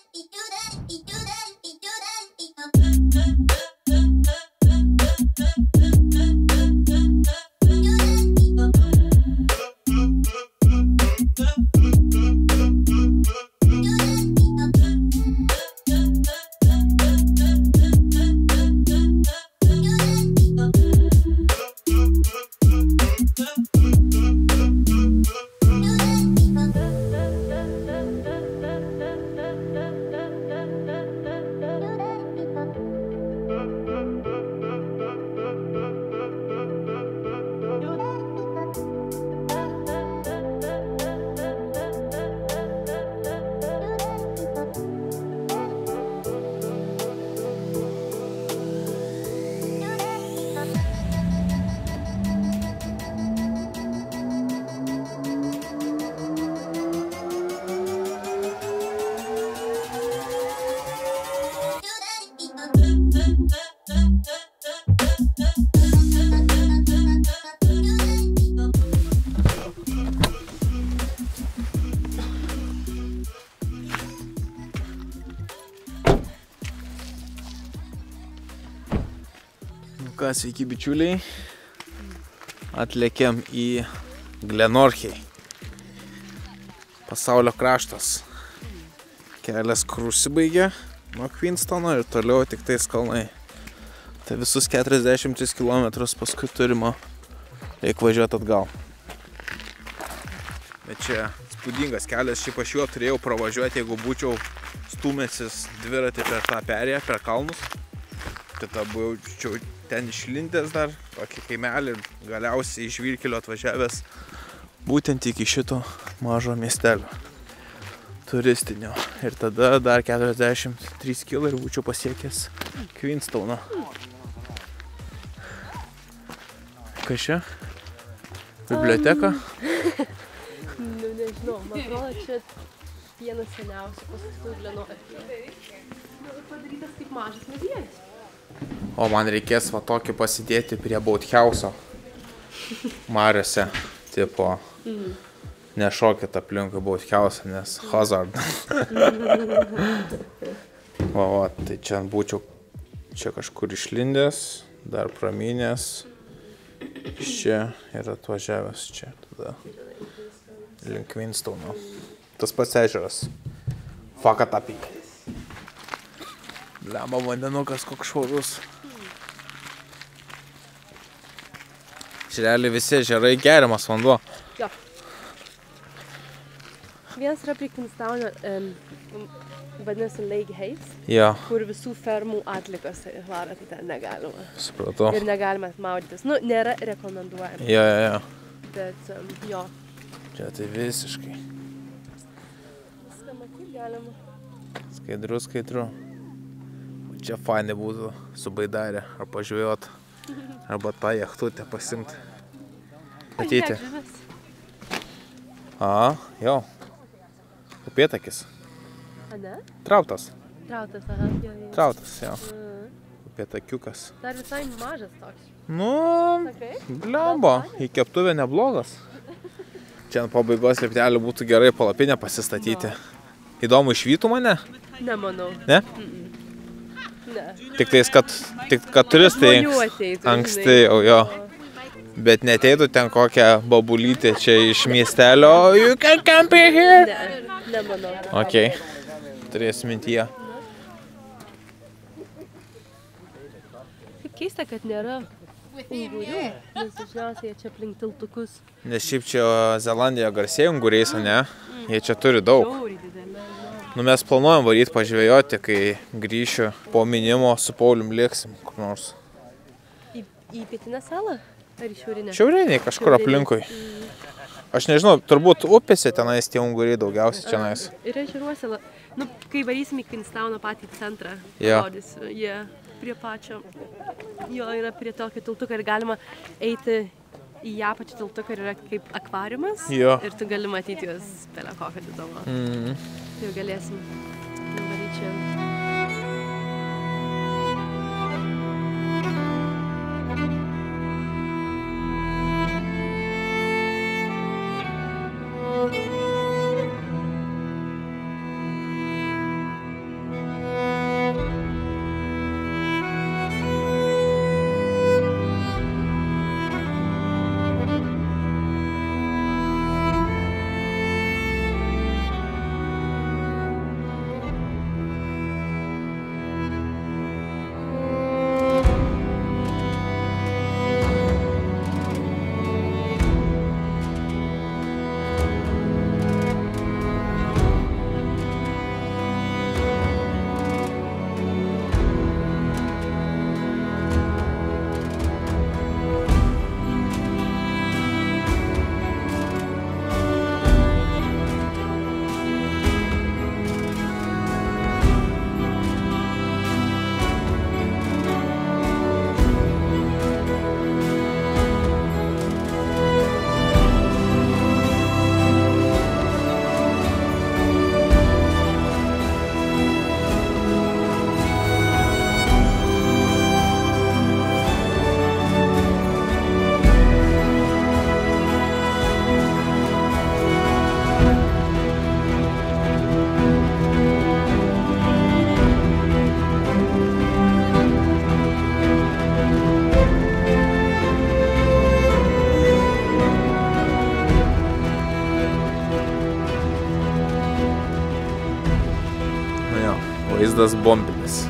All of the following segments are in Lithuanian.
Sveiki bičiuliai, atlėkėm į Glenorchy, pasaulio kraštas. Kelias, kur užsibaigė nuo Queenstono ir toliau tik tais kalnai. Tai visus 43 km paskui turimo reikia važiuoti atgal. Bet čia spūdingas kelias, šiaip aš juo turėjau pravažiuoti, jeigu būčiau stūmęsis dviratį per tą perėją, per kalnus. Tada būčiau ten išlindęs dar, tokį kaimelį, galiausiai iš Žvyrkelio atvažiavęs būtent iki šito mažo miestelio turistinio. Ir tada dar 43 km ir būčiau pasiekęs Queenstoną. Kas čia? Biblioteka? Nu, nežinau, man atrodo, čia vienas seniausių pastatų Glenorchyje. Padarytas kaip mažas muziejus. O man reikės va tokį pasidėti prie Boathouse'o mariose, tipo, nešokit aplinkui Boathouse'ą, nes hazard. Va, tai čia būčiau čia kažkur išlindęs, dar pramynęs, iš čia ir atvažiavęs čia tada link Queenstono. Tas pats ežeras, Fakatapi. Lemba vandenukas koks švarus. Realiai visi ežerai geriamas vanduo. Jo. Vienas yra prie Queenstono, vadinasi Lake Hayes, Jo. kur visų fermų atlikas varo, tai ten negalima. Supratau. Ir negalima maudytis. Nu, nėra rekomenduojama. Jo. Bet, jo. Čia tai visiškai. Viską matyti galima. Skaidru. Čia fainai būtų su baidarė ar pažvejot, arba tą jachtutę pasimt. Matyti. Jo. Upėtakis. A, ne? Trautas. Trautas, aha. Jo. Trautas, jo. Upėtakiukas. Dar visai mažas toks. Nu, Sakai? blembo, į keptuvę neblogas. Čia ant pabaigos lieptelį būtų gerai palapinę pasistatyti. Įdomu, išvytų mane? Nemanau. Ne? Ne. Tik kad turistai Žmonių ateitų, anksti žinai. jau, jo. Bet neteitų ten kokią babulytę čia iš miestelio. You can camp here. Ne, nemanau. Ok, turės mintyje. Kaip keista, kad nėra ungurių, nes dažniausiai jie čia aplink tiltukus. Nes šiaip čia Zelandija garsėja unguriais, ne? Jie čia turi daug. Žiauriai didelė. Nu, mes planuojam varyti pažvejoti, kai grįšiu po minimo su Paulium lėksim kur nors. Į pietinę salą? Ar į šiaurinę? Šiauriniai kažkur aplinkui. Aš nežinau, turbūt upėse tenais tie unguriai daugiausiai čionais. Ir ežeruose, nu, kai varysim į Queenstono patį centrą, Jo. rodysiu, jie prie pačio, jo yra prie tokio tiltuko ir galima eiti į ją pačią tiltuką ir yra kaip akvariumas. Jo. Ir tu gali matyti juos pelekokio didumo. Tai jau galėsim nuvaryti čia. Vaizdas bombinis.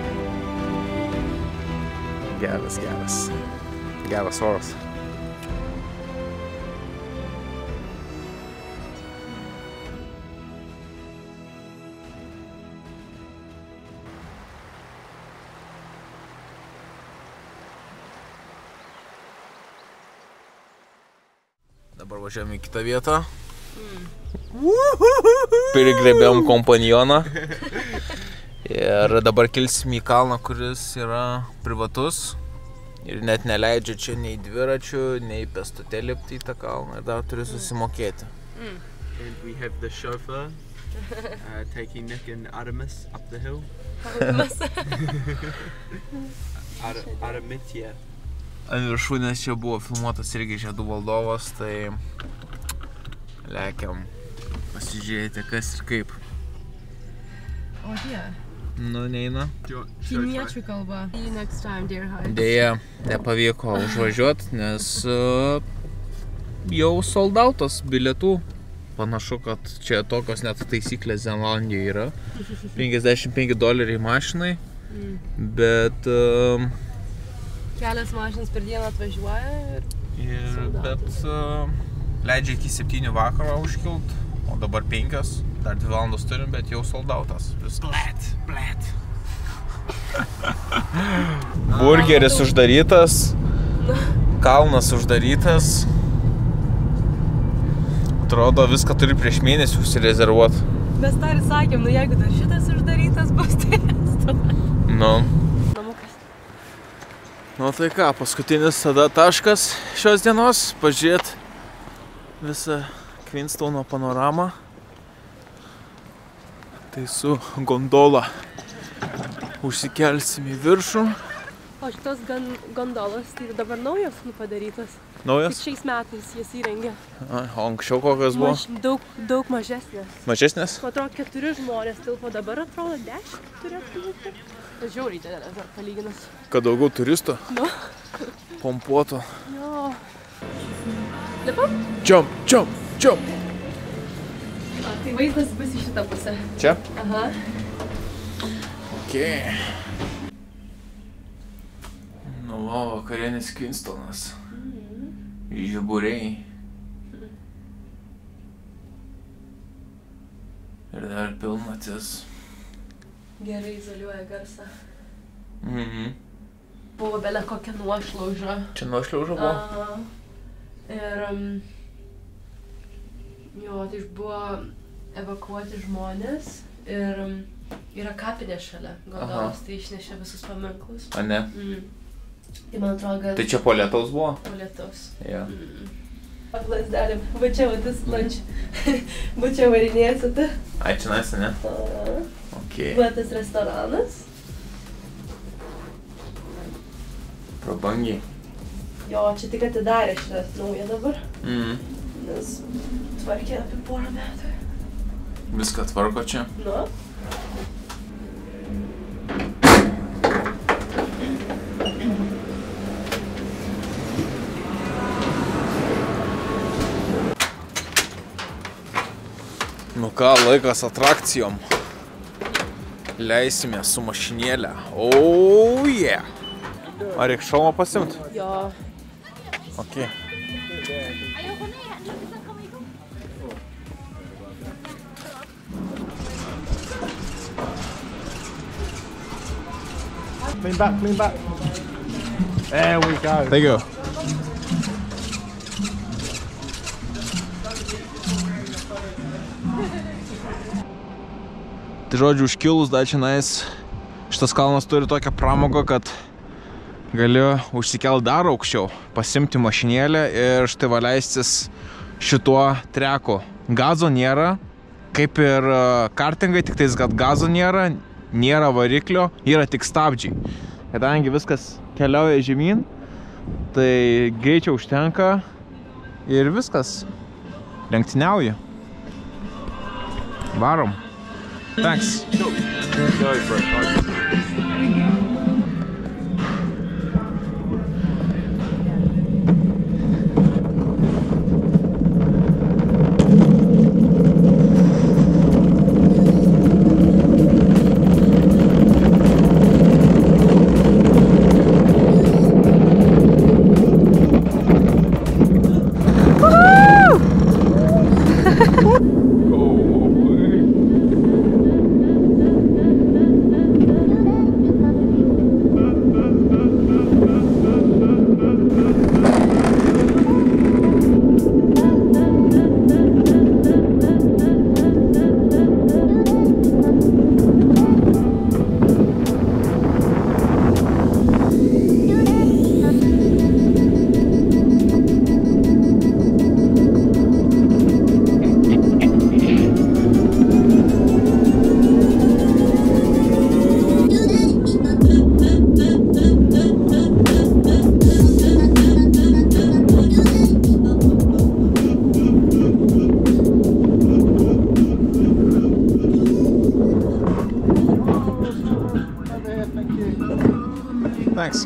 Geras, geras. Geras oras. Dabar važiavame į kitą vietą. Prigrėbėm kompanioną. Ir dabar kilsim į kalną, kuris yra privatus. Ir net neleidžia čia nei dviračių, nei pėstute lipti į tą kalną. Ir dar turi susimokėti. And we have the chauffeur taking Nick and Artemis up the hill. Artemis, yeah. Ant viršūnės čia buvo filmuotas irgi Žiedų valdovas, tai lekiam pasižiūrėti kas ir kaip. O jie. Nu, neina. Kiniečių kalba. See you next time, dear heart. Deja, nepavyko užvažiuoti, nes jau sold outas bilietų. Panašu, kad čia tokios net taisyklės Zelandijoje yra. $55 mašinai, bet Kelias mašinas per dieną atvažiuoja bet leidžia iki 7 vakaro užkilt, o dabar 5, dar 2 valandos turim, bet jau sold outas. Blet. Burgeris uždarytas, kalnas uždarytas. Atrodo, viską turi prieš mėnesį užsirezervuot. Mes dar ir sakėm, nu jeigu dar šitas uždarytas bus, tai Nu. Nu tai ką, paskutinis tada taškas šios dienos, pažiūrėt visą Queenstone panoramą. Tai su gondola užsikelsim į viršų. O šitos gondolos, tai dabar naujos padarytos. Naujas? Tik šiais metais jas įrengė. O anksčiau kokios buvo? Daug mažesnės. Mažesnės? Atrodo 4 žmonės tilpo, dabar atrodo 10 turėtų būti. Žiauriai didelės dar palyginus. Kad daugiau turistų? Nu. Pompuotų. Jo. Lipam? Jump! Tai vaizdas bus į šitą pusę. Čia? Aha. Okei. Nu, vakarienės Queenstonas. Žiburiai. Ir dar pilnatis. Gerai izoliuoja garsą. Mhm. Buvo belė kokia nuošliauža. Čia nuošliauža buvo? Aha. Ir jo, tai buvo evakuoti žmonės ir yra kapinė šalia gondolos, tai išnešė visus paminklus. A ne? Tai man atrodo, kad... Tai čia po lietaus buvo? Po lietaus. Jo. Aplasdelėm. Va čia vadis lunch. Va čia varinėsi tu. Ai, čia nais, ne? Okei. Va tas restoranas. Prabangiai. Jo, čia tik atidarė šitą naują dabar. Mhm. Nes tvarkė apie porą metų. Viską tvarko čia? Nu. Nu ką, laikas atrakcijom. Leisime su mašinėlę. Oh yeah! Ar reik šalmą pasimt? Jo. Okei. Clean back. There we go. Thank you. Tai žodžiu, užkilus dar čionais, šitas kalnas turi tokią pramogą, kad gali užsikelti dar aukščiau, pasimti mašinėlę ir štai leistis šituo treku. Gazo nėra, kaip ir kartingai, tik tais, kad gazo nėra variklio, yra tik stabdžiai. Kadangi viskas keliauja žemyn, tai greičio užtenka ir viskas. Lenktyniauji. Varom. Thanks. Go for it. Thanks.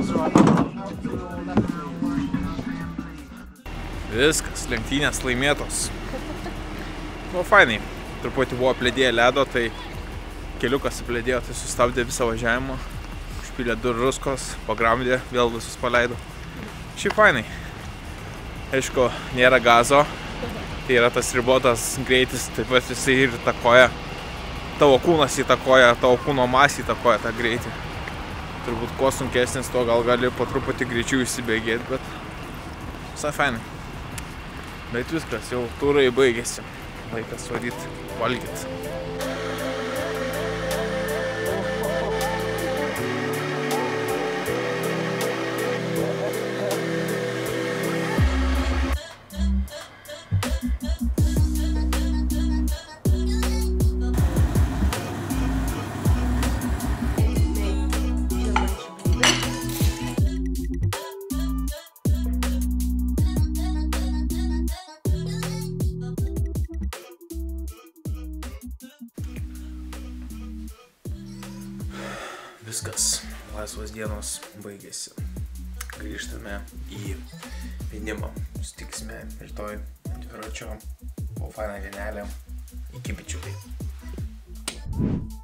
Viskas, lenktynės laimėtos. Nu, fainai. Truputį buvo plėdėję ledo, tai keliukas plėdėjo, tai sustabdė visą važiavimą. Užpylė 2 ruskos, pagramdė, vėl visus paleido. Šiaip fainai. Aišku, nėra gazo. Tai yra tas ribotas greitis, taip pat jisai ir įtakoja. Tavo kūnas įtakoja, tavo kūno masė įtakoja tą greitį. Turbūt kuo sunkesnis, to gal gali po truputį greičiau įsibėgėti, bet visai fainai. Bet viskas, jau turai baigėsi. Laikas vadyti, valgyt. Viskas, laisvos dienos baigėsi. Grįžtame į pinimą. Susitiksime rytoj dviračio. Buvo faina dienelė. Iki bičiuliai.